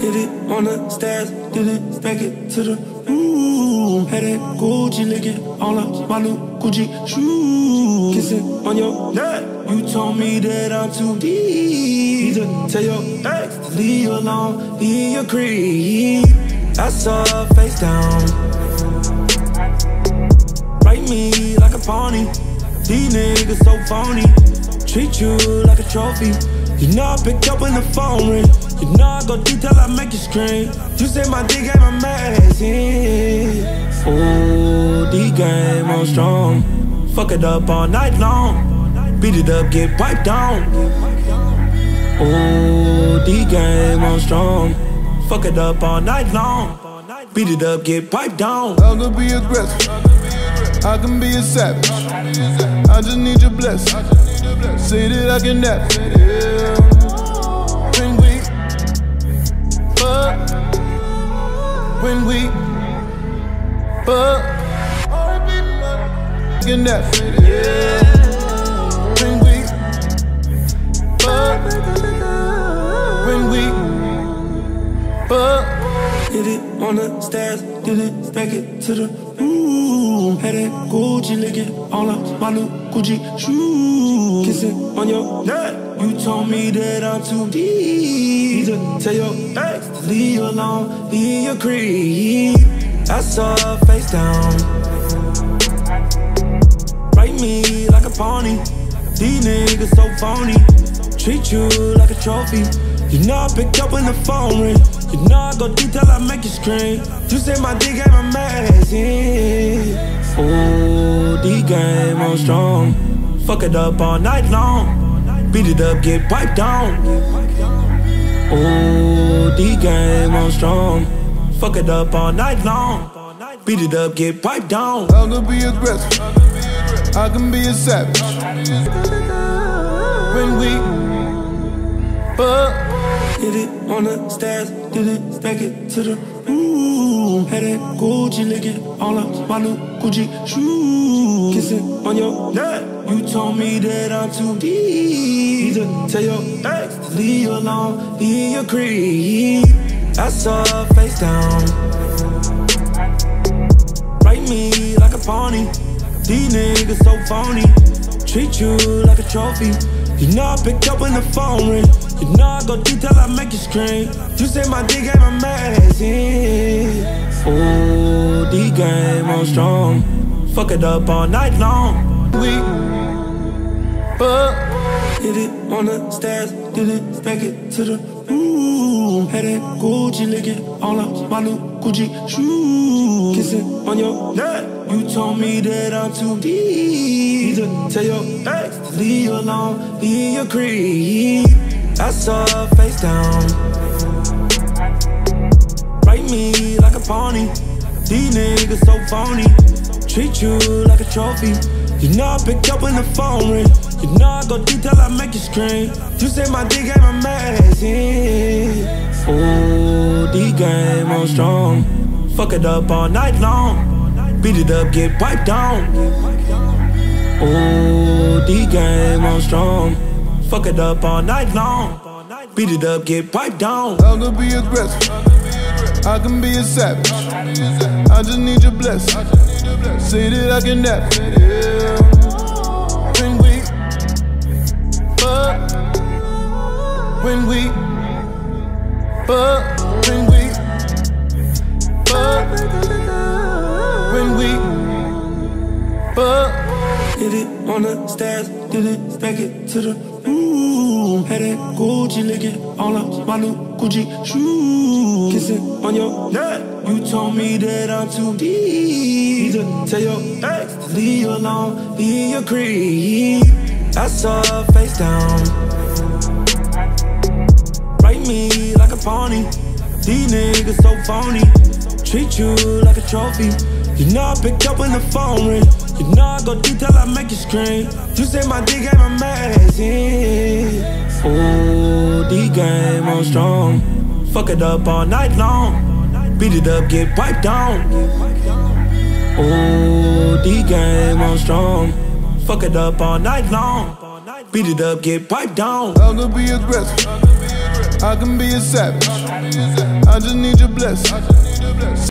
Hit it on the stairs, did it, stack it to the room. Had that Gucci licking all up my new Gucci shoes. Kissing on your neck, you told me that I'm too deep. Tell your ex to leave you alone, leave your creep. I saw her face down, write me like a pony. These niggas so phony, treat you like a trophy. You know I picked up when the phone ring. You know I go detail, I make you scream. You say my D game amazing. Ooh, D game on strong. Fuck it up all night long. Beat it up, get piped down. Ooh, D game on strong. Fuck it up all night long. Beat it up, get piped down. I can be aggressive, I can be a savage. I just need your blessing. Say that I can nap. Yeah. When we fuck, when we fuck, can nap. Yeah. When we fuck, when we fuck. Hit it on the stairs, did it, stack it to the room. Had that Gucci licking all up my new Gucci shoes. Kissing on your neck, you told me that I'm too deep. Tell your ex to leave you alone, leave your creep. I saw her face down, write me like a pony. These niggas so phony, treat you like a trophy. You know I picked up when the phone ring. You know I go detail, I make you scream. You say my D game amazing. Ooh, D game on strong. Fuck it up all night long. Beat it up, get piped down. Ooh, D game on strong. Fuck it up all night long. Beat it up, get piped down. I can be aggressive, I can be a savage. When we fuck. Hit it on the stairs, did it, stack it to the room. Had that Gucci licking all up my new Gucci shoes. Kissing on your neck, you told me that I'm too deep. Tell your ex to leave you alone, leave your creep. I saw her face down, write me like a pony. These niggas so phony, treat you like a trophy. You know I picked up when the phone ring. You know I go detail, I make you scream. You say my D game amazing. Ooh, D game on strong. Fuck it up all night long. We fuck. Hit it on the stairs, did it, stack it to the room. Had that Gucci licking all up my new Gucci shoes. Kissing on your neck, you told me that I'm too deep. Tell your ex to leave you alone, leave your creep. I saw her face down, write me like a pony. These niggas so phony, treat you like a trophy. You know I picked up when the phone ring. You know I go detail, I make you scream. You say my D game amazing. Ooh, D game on strong. Fuck it up all night long. Beat it up, get piped down. Ooh, D game on strong. Fuck it up all night long. Beat it up, get piped down. I can be aggressive, I can be a savage. I just need your blessing. Say that I can nap. Yeah. When we fuck, when we fuck, when we fuck, when we fuck. Hit it on the stairs, did it, stack it to the room. Had that Gucci licking all up my new Gucci shoes. Kissing on your neck, you told me that I'm too deep. Tell your ex to leave you alone, leave your creep. I saw her face down, write me like a pony. These niggas so phony, treat you like a trophy. You know I picked up when the phone ring. You know I go detail, I make you scream. You say my D game amazing. Ooh, D game on strong. Fuck it up all night long. Beat it up, get piped down. Ooh, D game on strong. Fuck it up all night long. Beat it up, get piped down. I can be aggressive, I can be a savage. I just need your blessing.